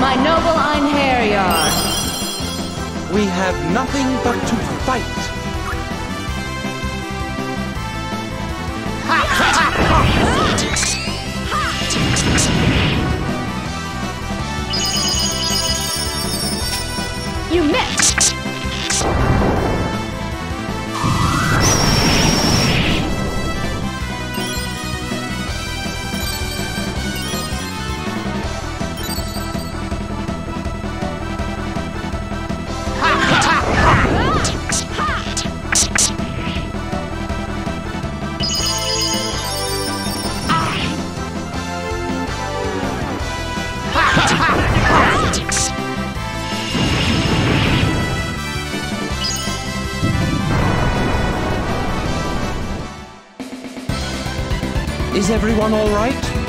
my noble Einherjar. We have nothing but to fight. You missed! Is everyone all right?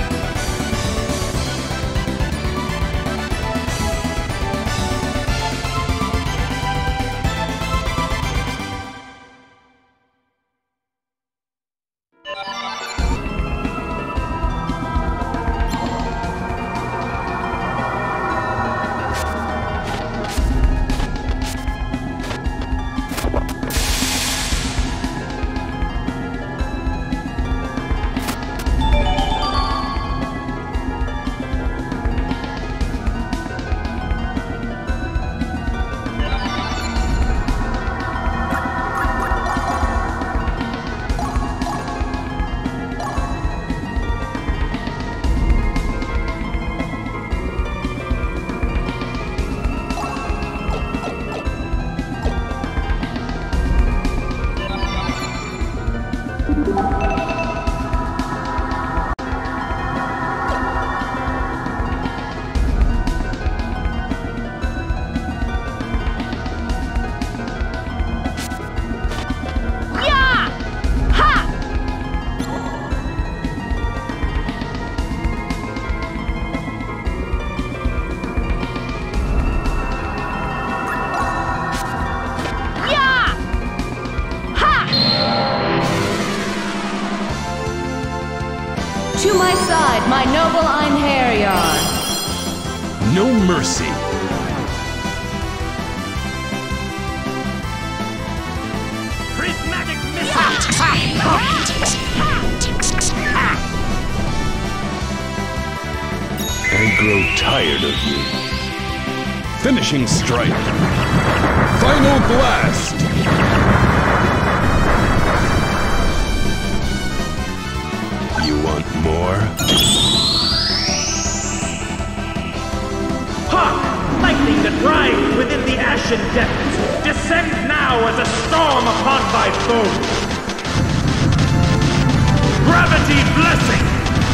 To my side, my noble Einherjar. No mercy. Prismatic missile! I grow tired of you. Finishing strike. Final blast! You want more? Hark! Lightning that rides within the ashen depths! Descend now as a storm upon thy foe! Gravity blessing!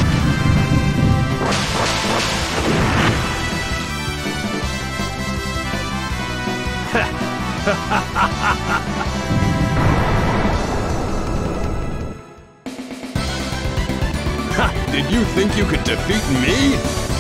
Did you think you could defeat me?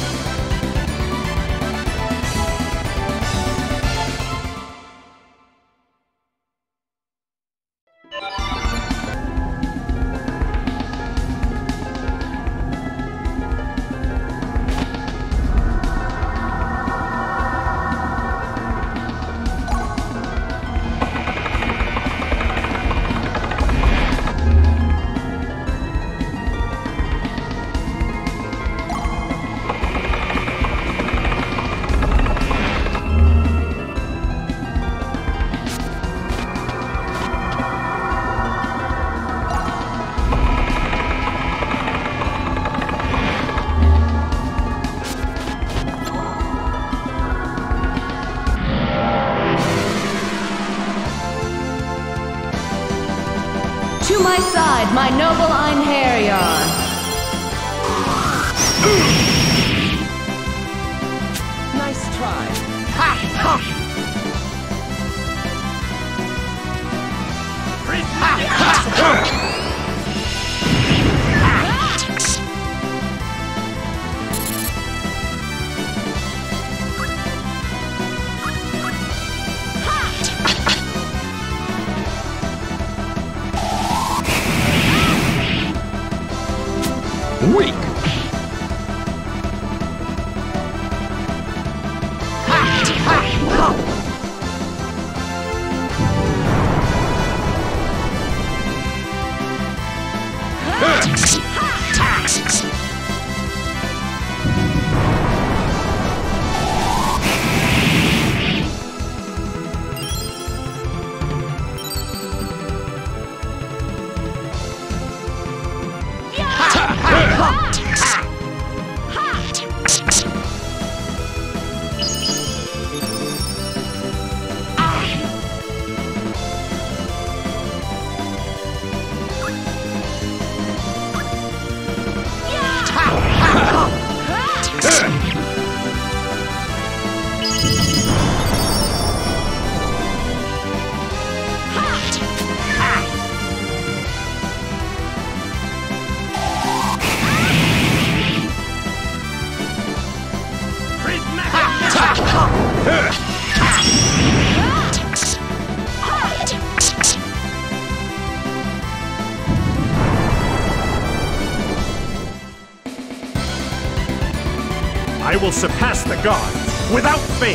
To my side, my noble Einherjar. Nice try. Weak. I will surpass the gods without fail.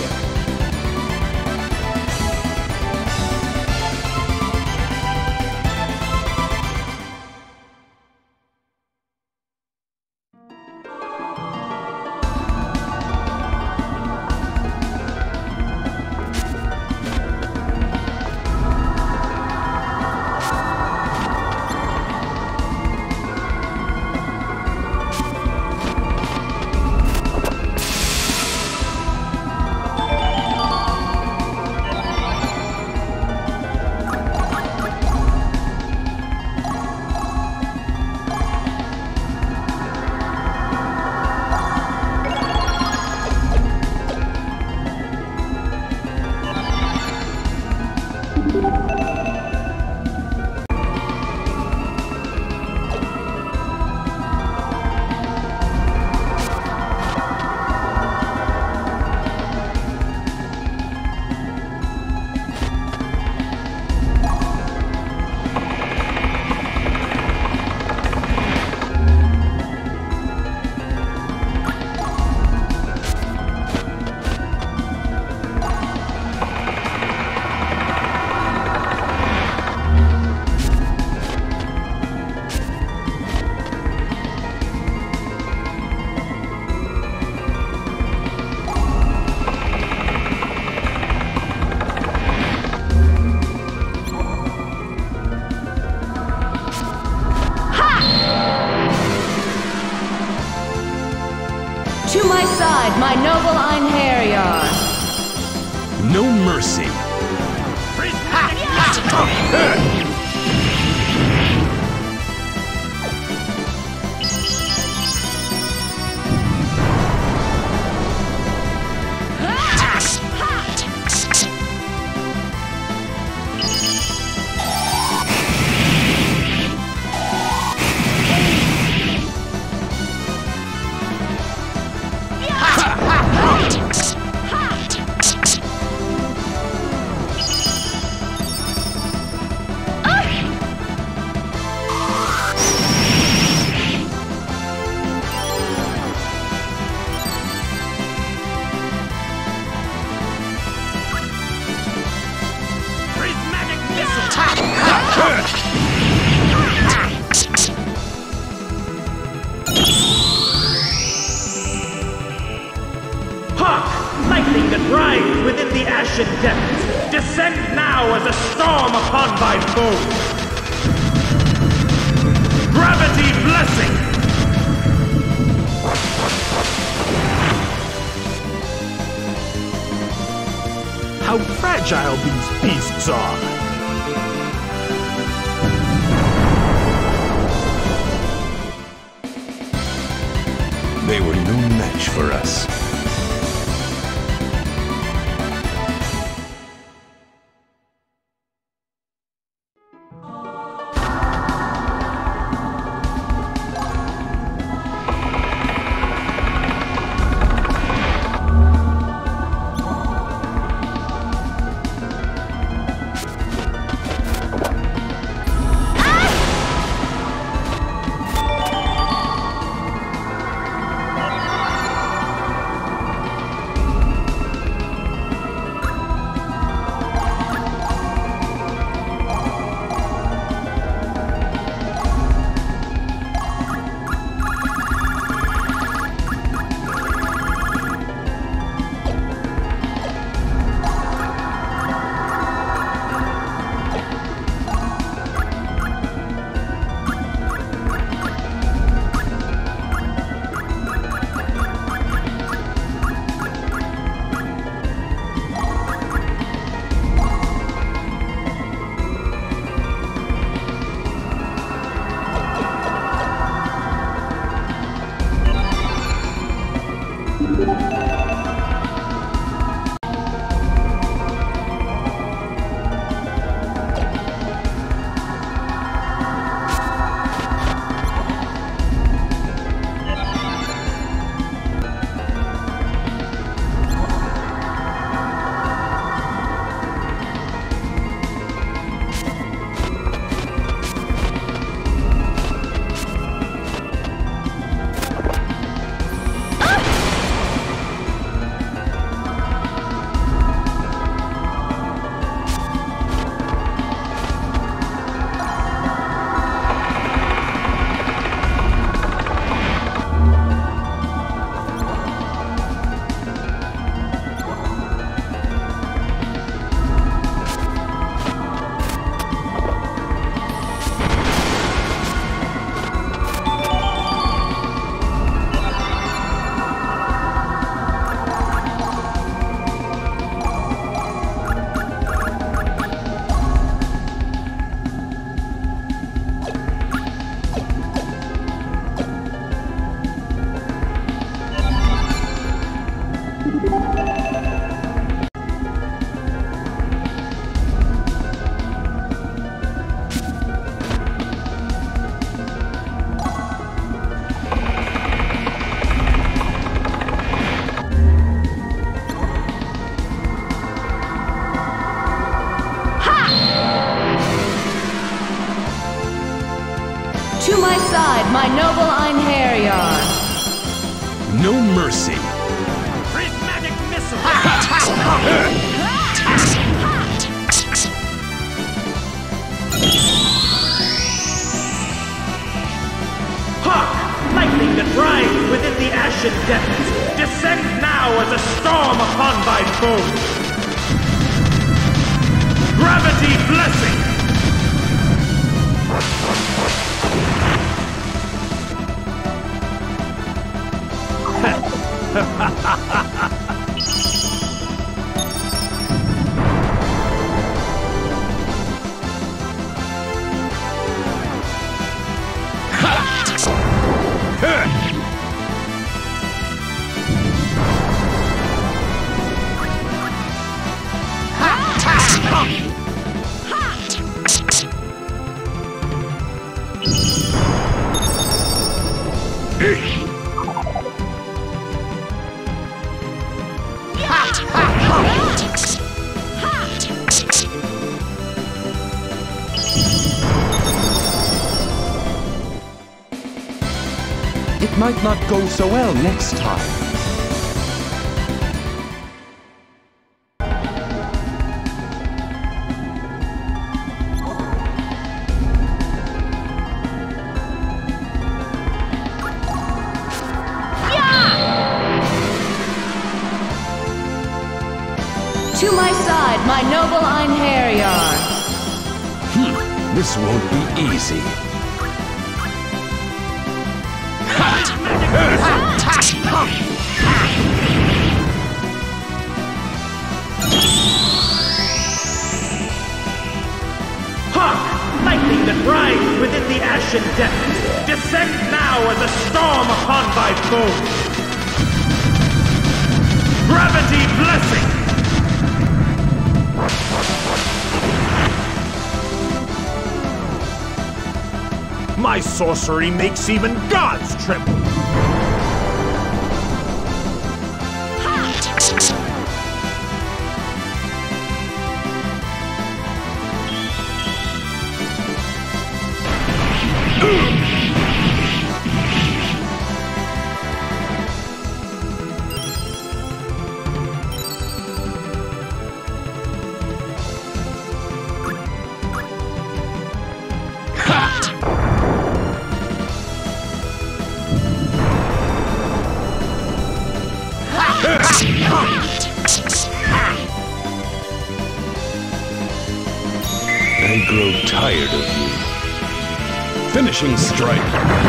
To my side, my noble Einherjar. No mercy. Lightning that rides within the ashen depths, descend now as a storm upon thy foe. Gravity blessing! How fragile these beasts are! They were no match for us. my side, my noble Einherjar. No mercy. Prismatic missile! Hark! Lightning that rides within the ashen depths! Descend now as a storm upon thy foes! Gravity blessing! It might not go so well next time. To my side, my noble Einherjar. This won't be easy. Hark! Lightning that rides within the ashen depths! Descend now as a storm upon thy foes! Gravity blessing! My sorcery makes even gods tremble. I grow tired of you. Finishing strike.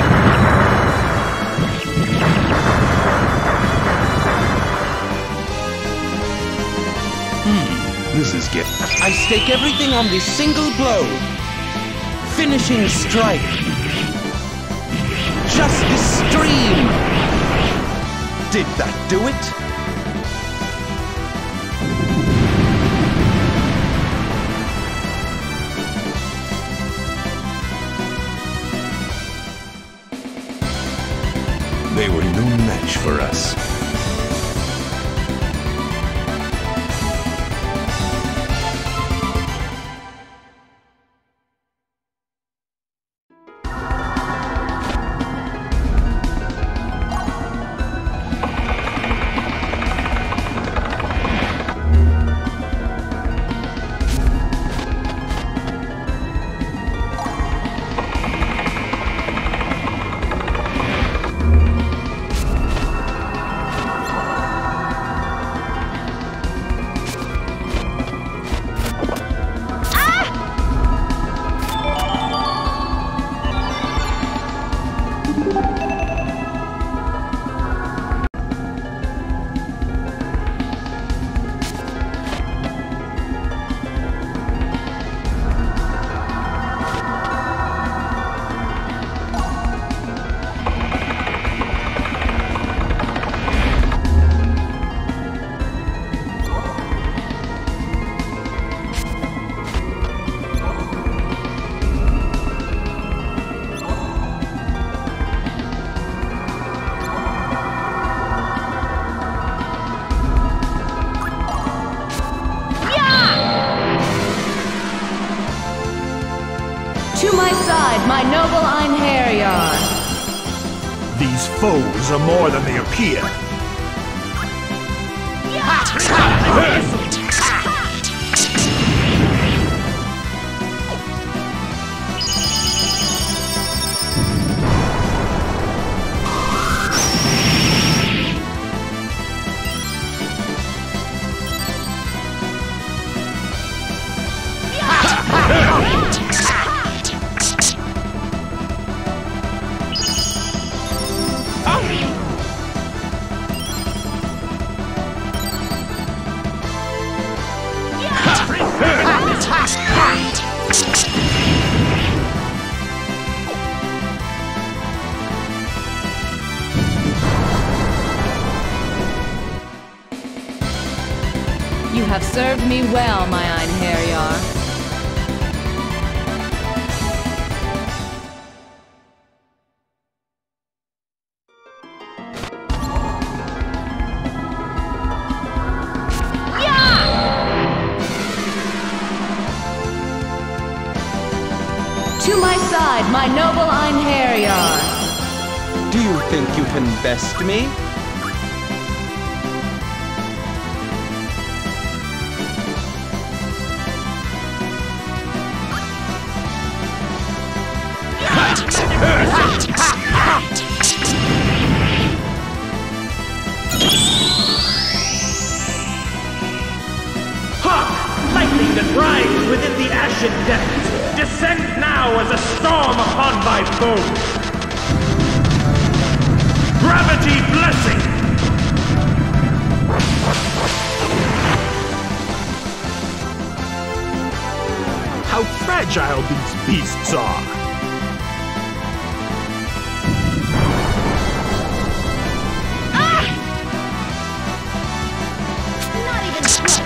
This is getting... I stake everything on this single blow. Finishing strike. Justice stream. Did that do it? They were no match for us. To my side, my noble Einherjar. These foes are more than they appear. You have served me well, my Einherjar. To my side, my noble Einherjar. Do you think you can best me? Hark! Lightning that rides within the ashen depths! Descend now as a storm upon thy foes! Gravity blessing! How fragile these beasts are! Not even close.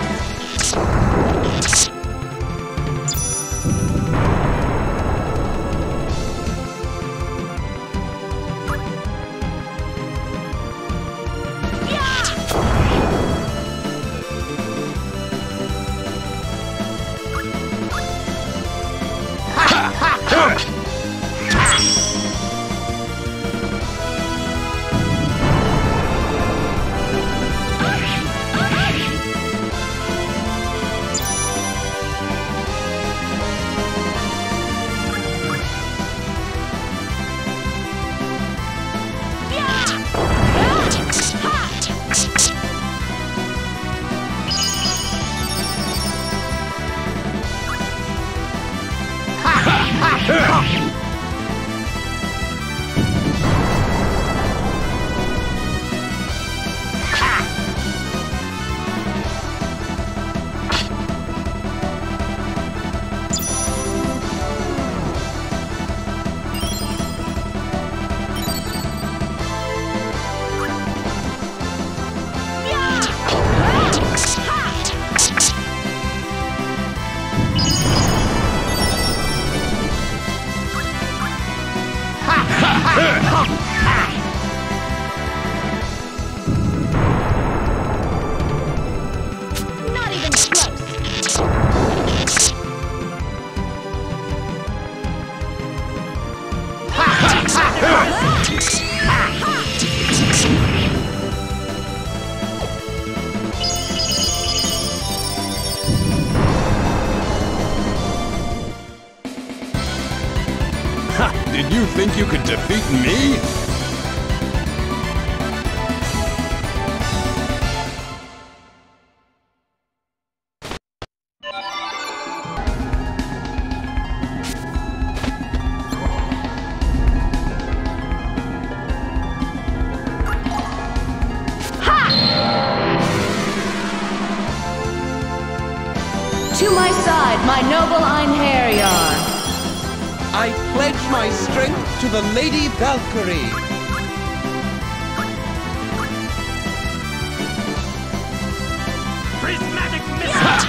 Not even close. Did you think you could defeat me? To my side, my noble Einherjar. I pledge my strength to the Lady Valkyrie. Prismatic missile!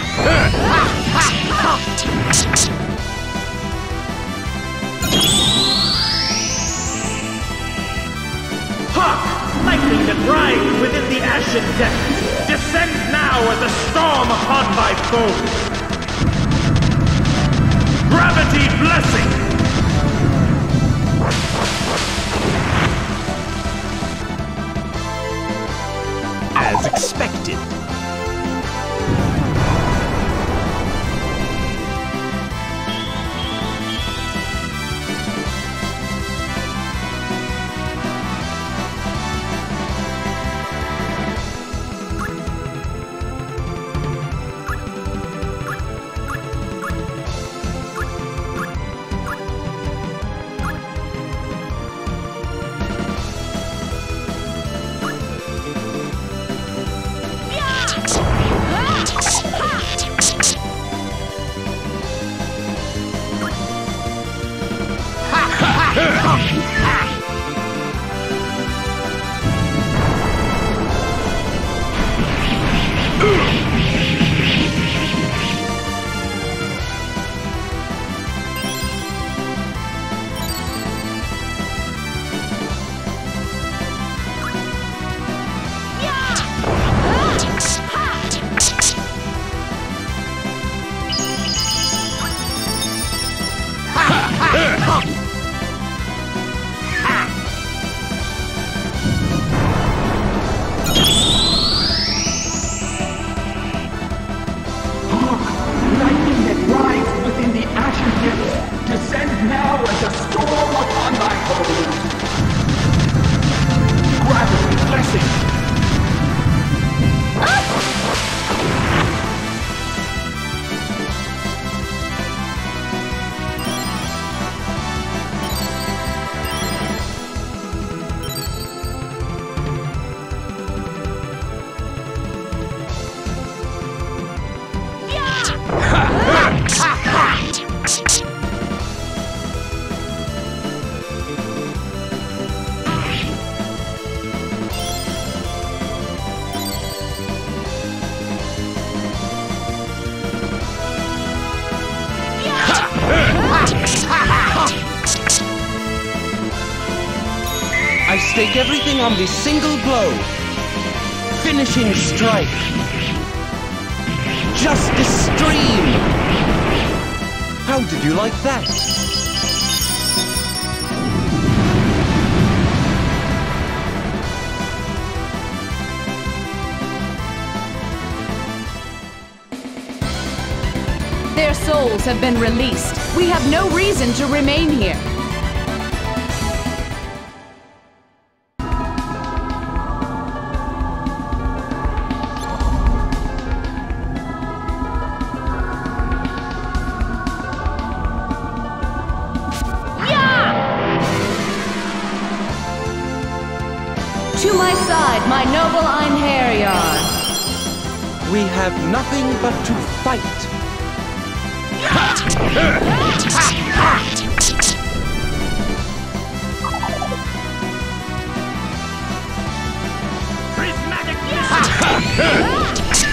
Hark! Lightning that rides within the ashen depths! Descend now as a storm upon thy foes! Gravity blessing! Lightning that rides within the ashen depths, descend now as a storm upon thy hold. Gravity blessing. I stake everything on this single blow. Finishing strike. Justice Stream! How did you like that? Their souls have been released. We have no reason to remain here. To my side, my noble Einherjar. We have nothing but to fight. Prismatic missile!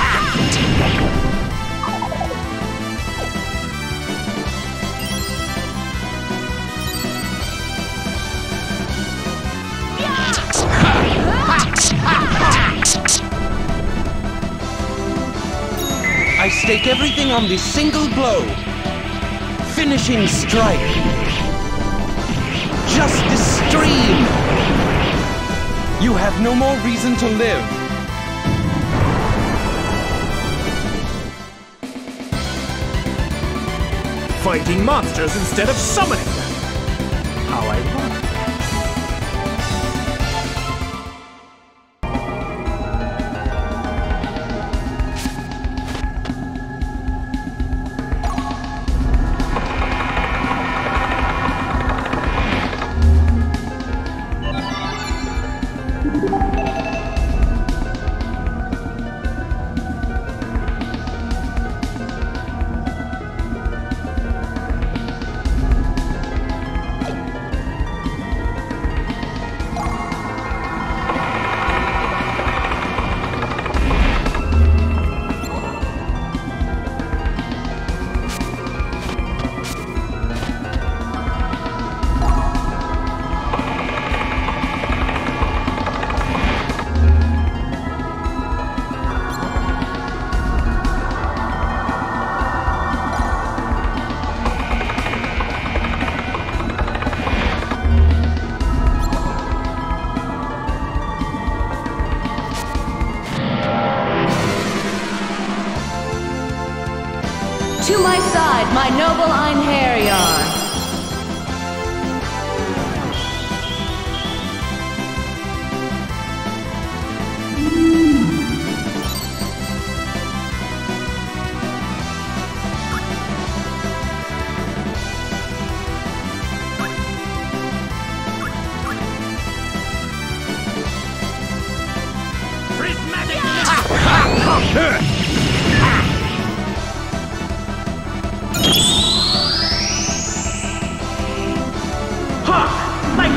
I stake everything on this single blow. Finishing strike. Justice Stream! You have no more reason to live. Fighting monsters instead of summoning them. How ironic.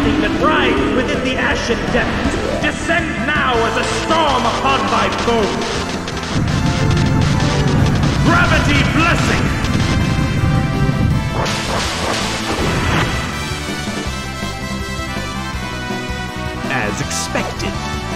lightning that rides within the ashen depths, descend now as a storm upon thy foes! Gravity blessing! As expected.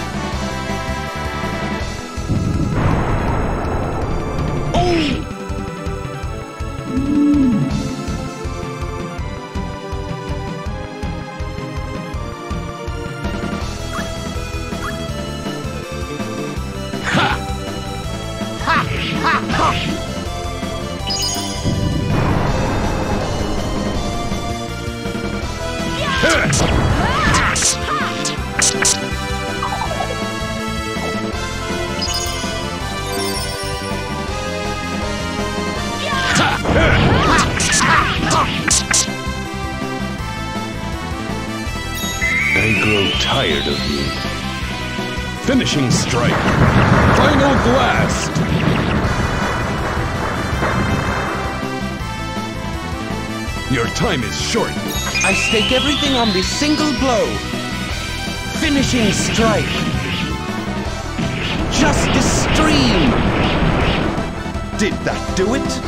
I grow tired of you. Finishing strike. Final blast. Your time is short. I stake everything on this single blow. Finishing strike. Justice Stream. Did that do it?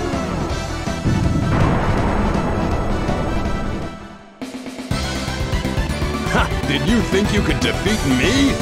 Ha! Did you think you could defeat me?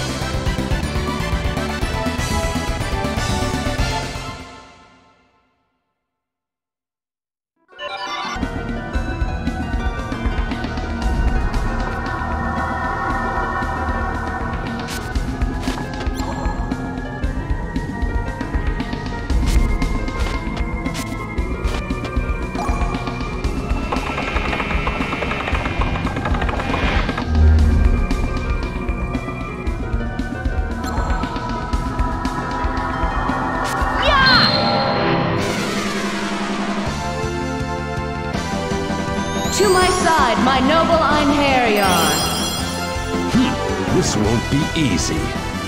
To my side, my noble Einherjar. This won't be easy.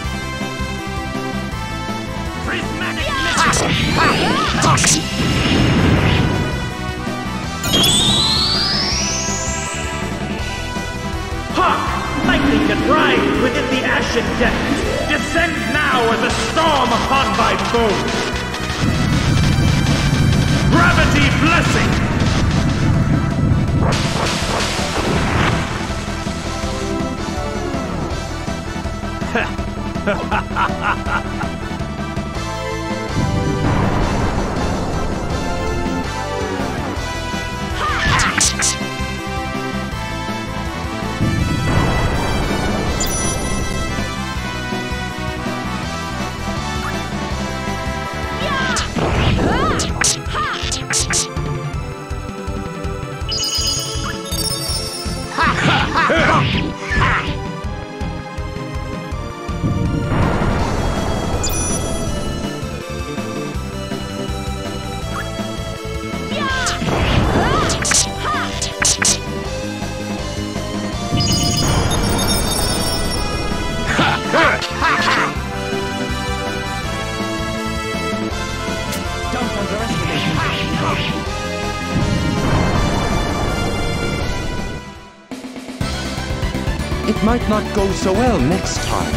Prismatic Hawk! Lightning that rides within the ashen depths, descend now as a storm upon thy foes! Gravity blessing! It might not go so well next time.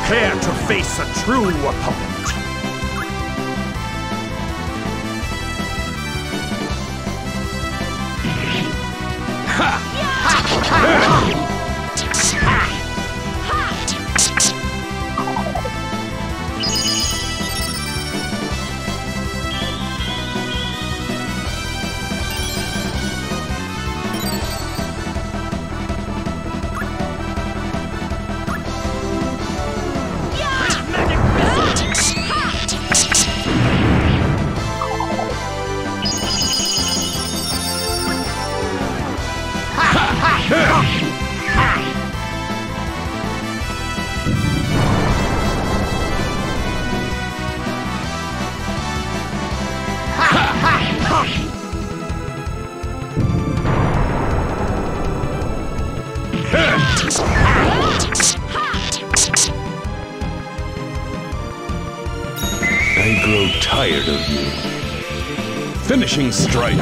Prepare to face a true opponent. I grow tired of you. Finishing strike.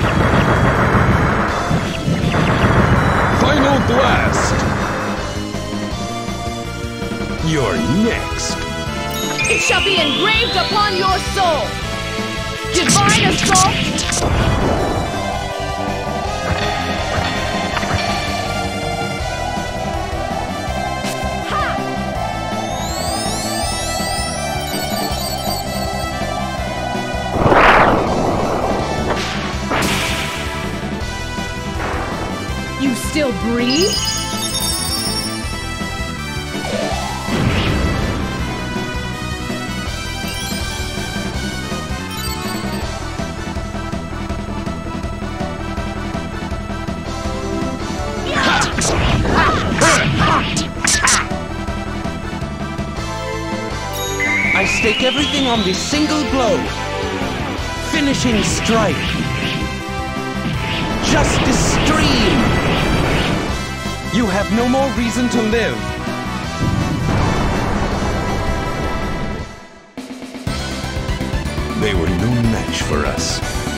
Final blast. You're next. It shall be engraved upon your soul! Divine Assault! You still breathe? I stake everything on this single blow. Finishing strike. Justice Stream! You have no more reason to live. They were no match for us.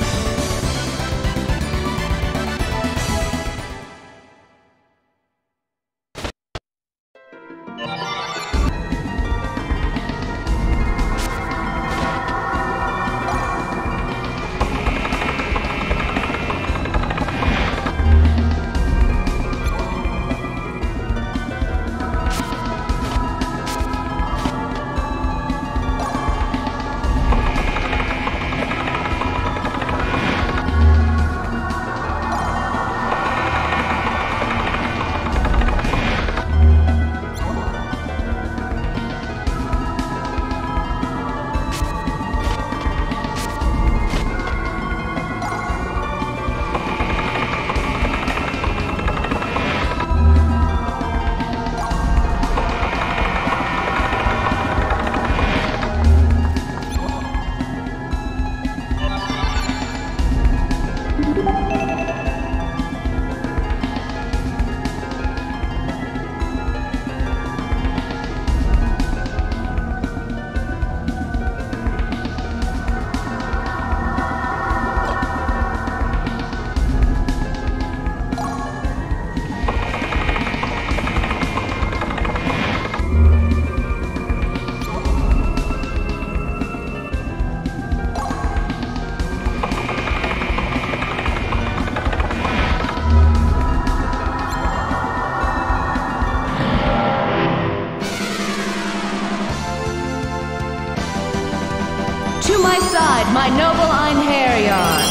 To my side, my noble Einherjar!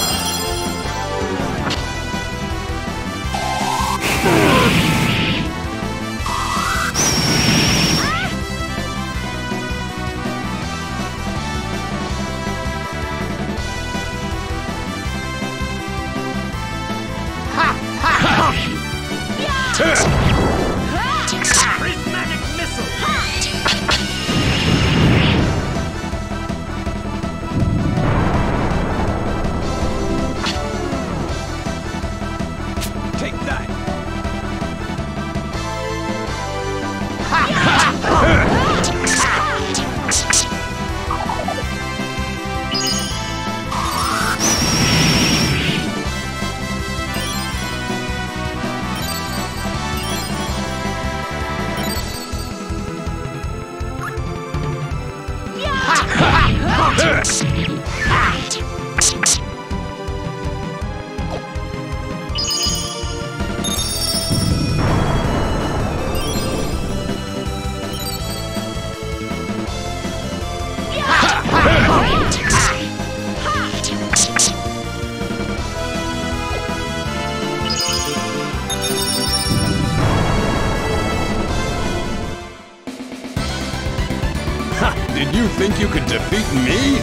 Prismatic missile! Did you think you could defeat me?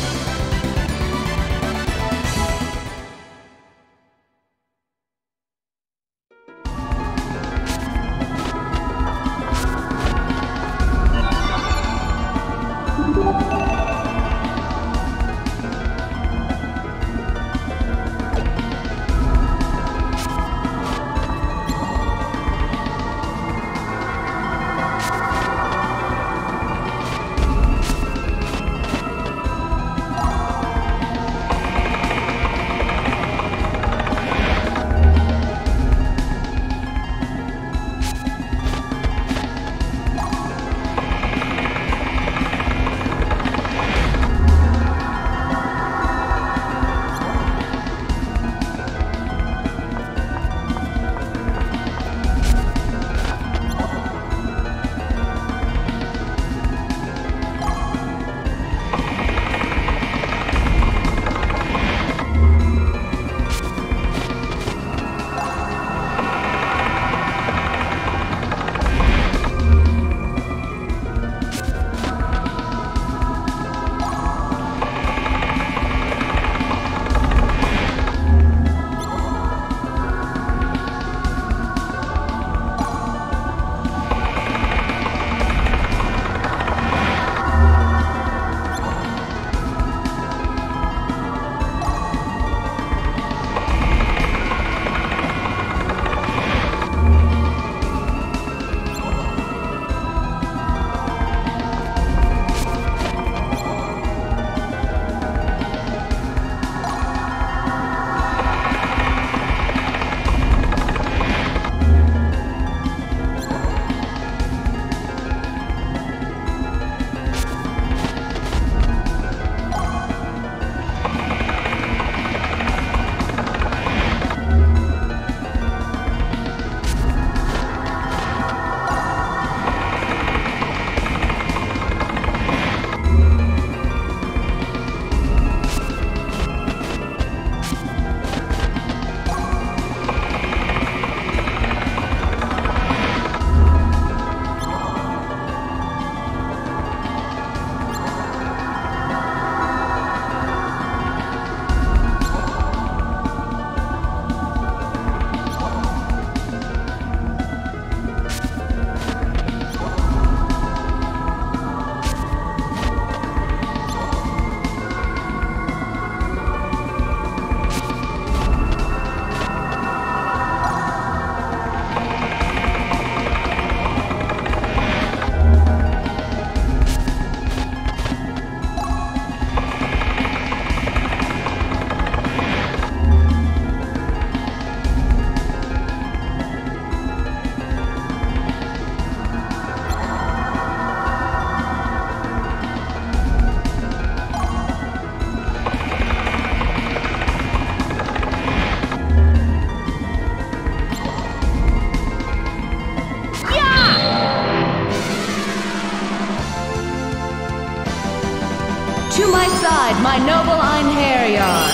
To my side, my noble Einherjar.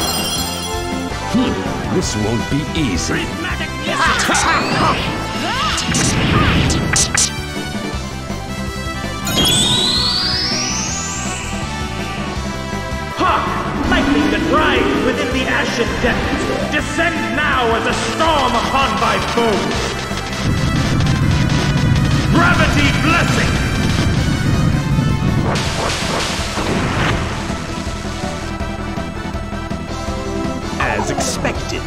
This won't be easy. Hawk, lightning that rides within the ashen depths, descend now as a storm upon thy foes. Gravity blessing! As expected.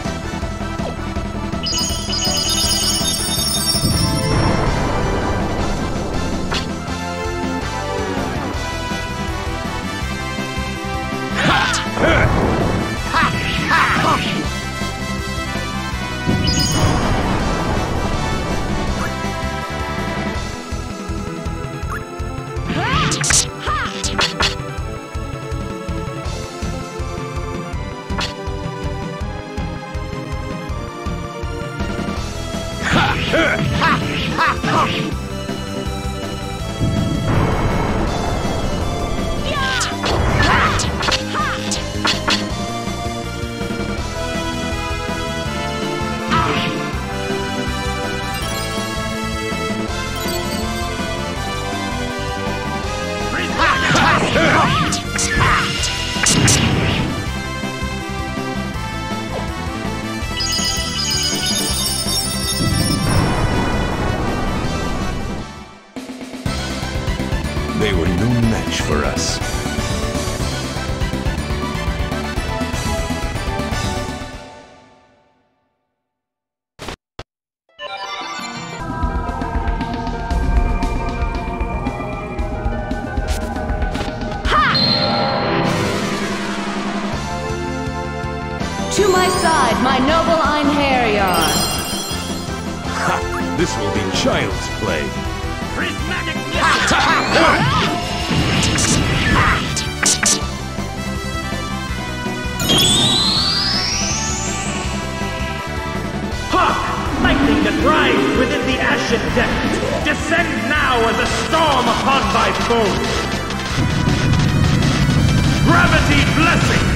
They were no match for us. To my side, my noble Einherjar. Ha! This will be child's play. Prismatic Hawk! Lightning that rides within the ashen depths! Descend now as a storm upon thy foes! Gravity blessing!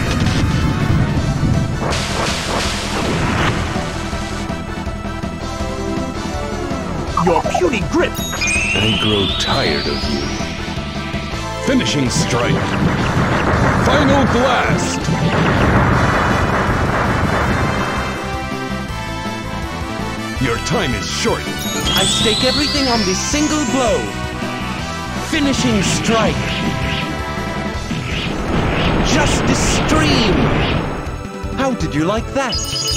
Your puny grip! I grow tired of you. Finishing strike. Final blast! Your time is short. I stake everything on this single blow. Finishing strike. Justice Stream! How did you like that?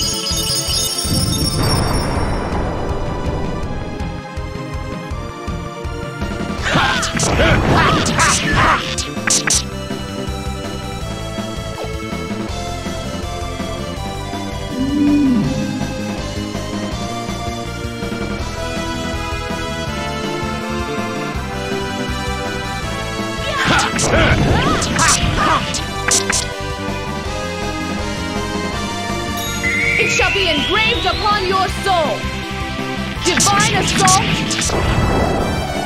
It shall be engraved upon your soul. Divine Assault.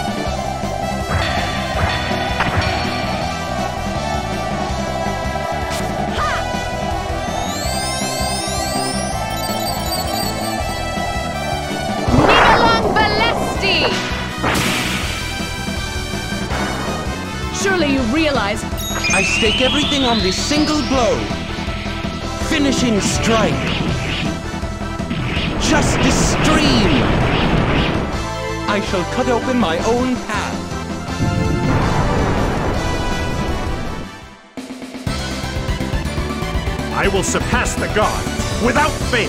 Surely you realize... I stake everything on this single blow. Finishing strike. Justice Stream! I shall cut open my own path. I will surpass the gods without fail.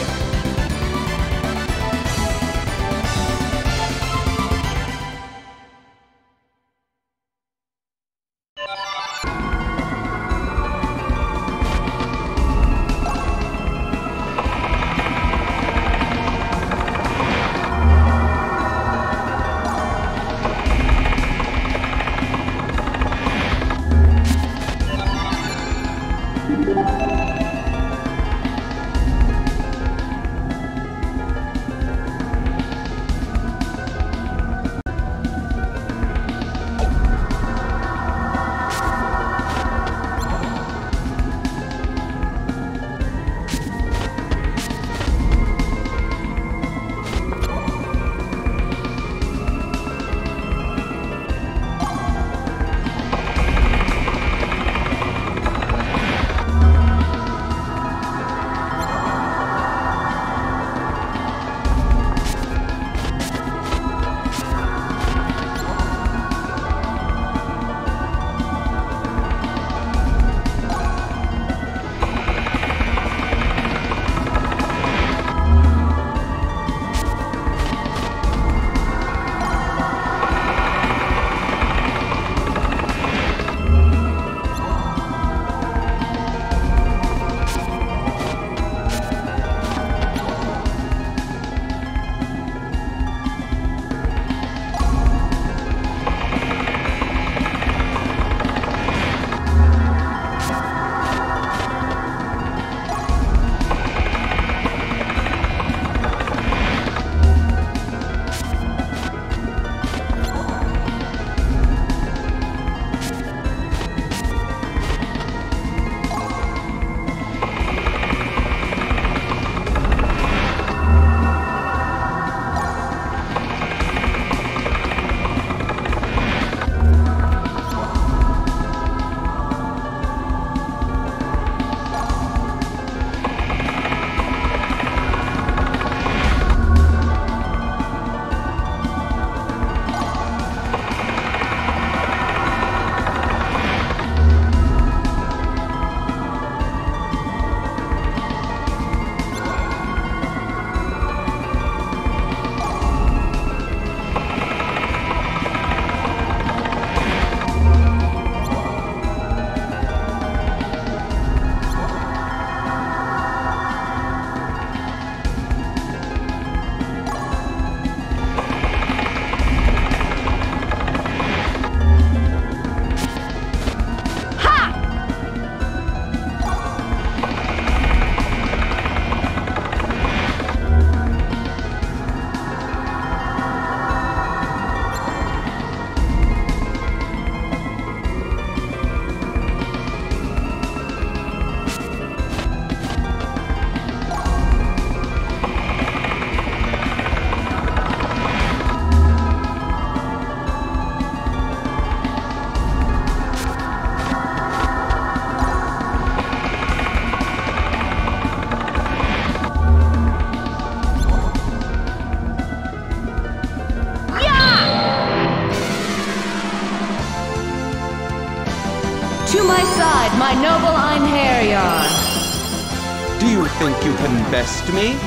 noble Einherjar. Do you think you can best me?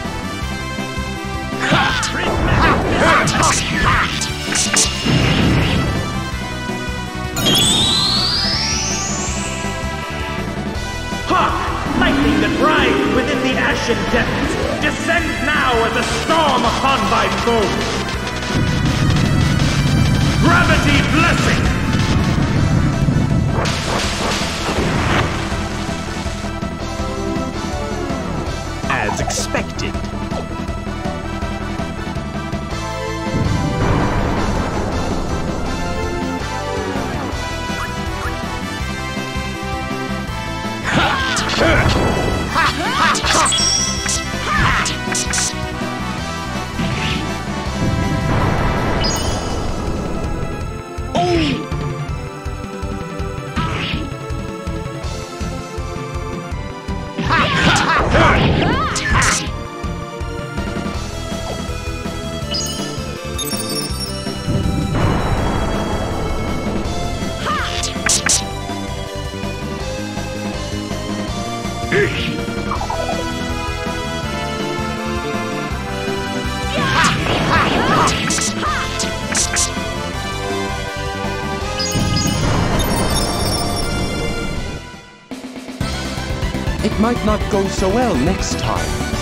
Hark! Lightning that rides within the ashen depths, descend now as a storm upon thy foes! Gravity blessing! As expected. It might not go so well next time.